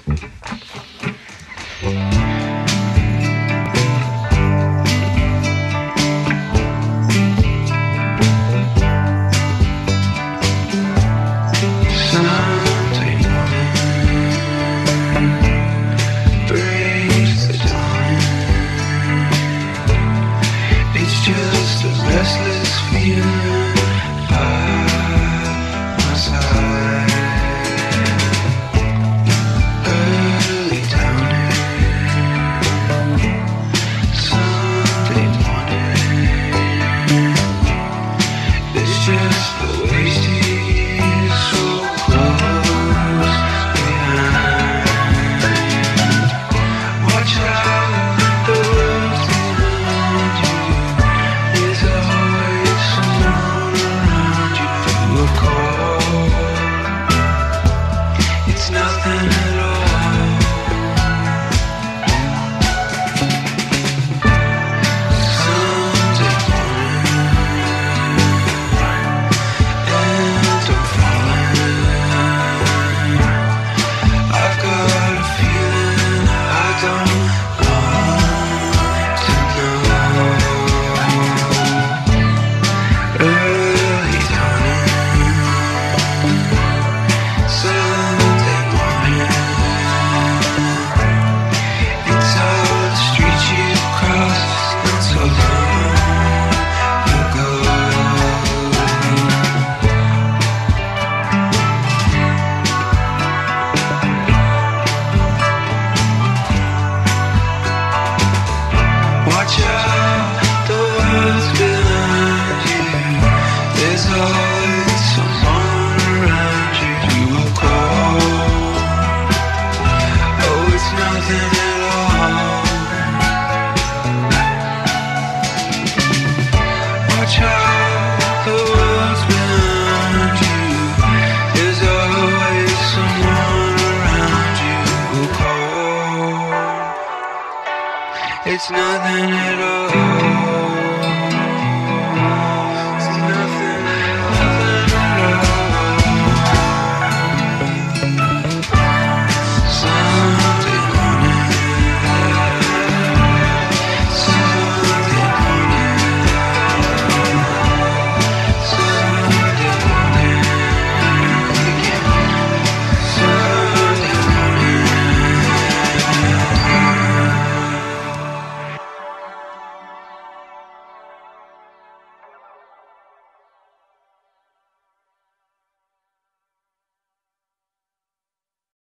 Just a restless feeling by my side. Early downing, Sunday morning. It's just the way she's so close behind. Watch out, the world's behind you. There's always someone around you who will call. It's nothing at all. Sunday morning, and I'm falling. I've got a feeling I don't want to know. Early dawning, Sunday morning. It's all the streets you crossed not so long ago. Watch out, the world's behind you. There's always someone around you who will call. Oh, it's nothing at all. Watch out, the world's behind you. There's always someone around you who will call. It's nothing at all.